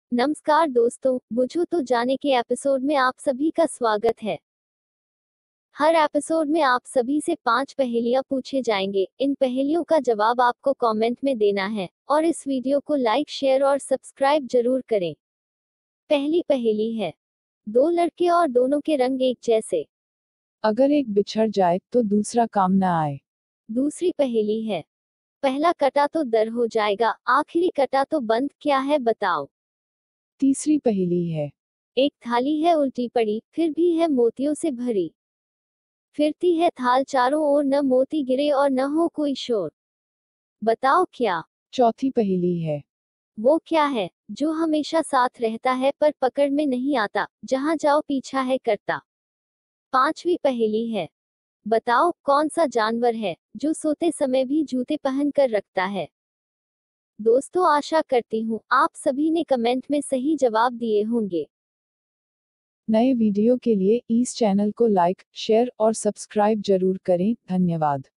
नमस्कार दोस्तों, बुझो तो जाने के एपिसोड में आप सभी का स्वागत है। हर एपिसोड में आप सभी से 5 पहेलियां पूछे जाएंगे। इन पहेलियों का जवाब आपको कमेंट में देना है और इस वीडियो को लाइक, शेयर और सब्सक्राइब जरूर करें। पहली पहेली है, दो लड़के और दोनों के रंग एक जैसे। अगर एक बिछड़ जाए तो दूसरा काम न आए। दूसरी पहेली है, पहला कटा तो दर हो जाएगा, आखिरी कटा तो बंद, क्या है बताओ। तीसरी पहेली है, एक थाली है उल्टी पड़ी, फिर भी है मोतियों से भरी। फिरती है थाल चारों ओर, न मोती गिरे और न हो कोई शोर। बताओ क्या। चौथी पहेली है, वो क्या है जो हमेशा साथ रहता है पर पकड़ में नहीं आता, जहां जाओ पीछा है करता। पांचवी पहेली है, बताओ कौन सा जानवर है जो सोते समय भी जूते पहन कर रखता है। दोस्तों, आशा करती हूँ आप सभी ने कमेंट में सही जवाब दिए होंगे। नए वीडियो के लिए इस चैनल को लाइक, शेयर और सब्सक्राइब जरूर करें। धन्यवाद।